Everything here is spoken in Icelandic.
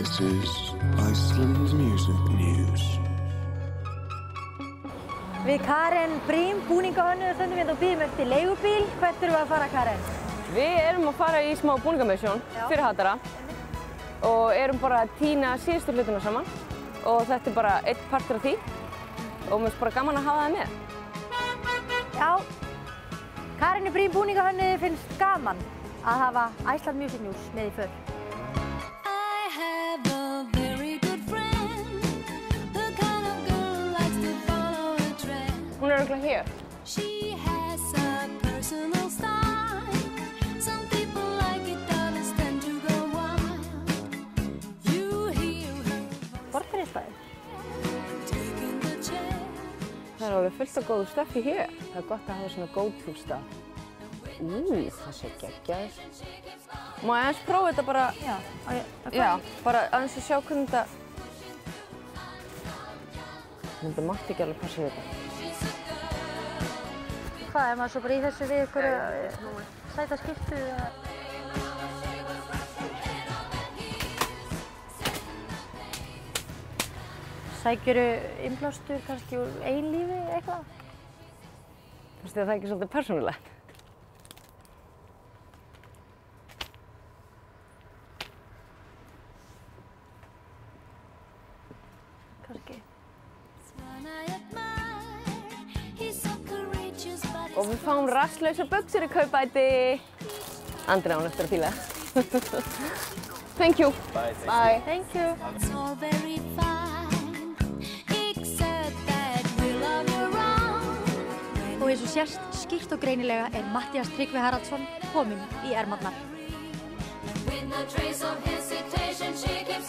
This is Iceland's Music News. Við Karen Brím, búningahönnuður, stöndum hérna og bíðum eftir leigubíl. Hvert erum við að fara, Karen? Við erum að fara í smá búningamissjón fyrir hatara og erum bara að tína síðustu hlutuna saman og þetta er bara einn partur af því og mér finnst bara gaman að hafa það með. Já, Karen Brím, búningahönnuður, finnst gaman að hafa Iceland Music News með í för. Hún er örugglega hér. Borgaristæði. Það er alveg fullt af góðu stöffi hér. Það er gott að hafa svona go-to stað. Það sé geggjaður. Má ég aðeins prófa þetta bara? Já, bara aðeins að sjá hvernig þetta... Þetta mátti ekki alveg passa í þetta. Hvað, er maður svo bara í þessu við ykkur sæta skiptu? Sækjuru innblástur kannski úr eigin lífi eitthvað? Finnst þér það ekki svolítið persónulegt? Kannski. Og við fáum rasslausa buxur í kaupæti. Andri á hún eftir að fíla. Thank you. Bye. Thank you. Og eins og sést skýrt og greinilega er Matthías Tryggvi Haraldsson kominn í ermarnar.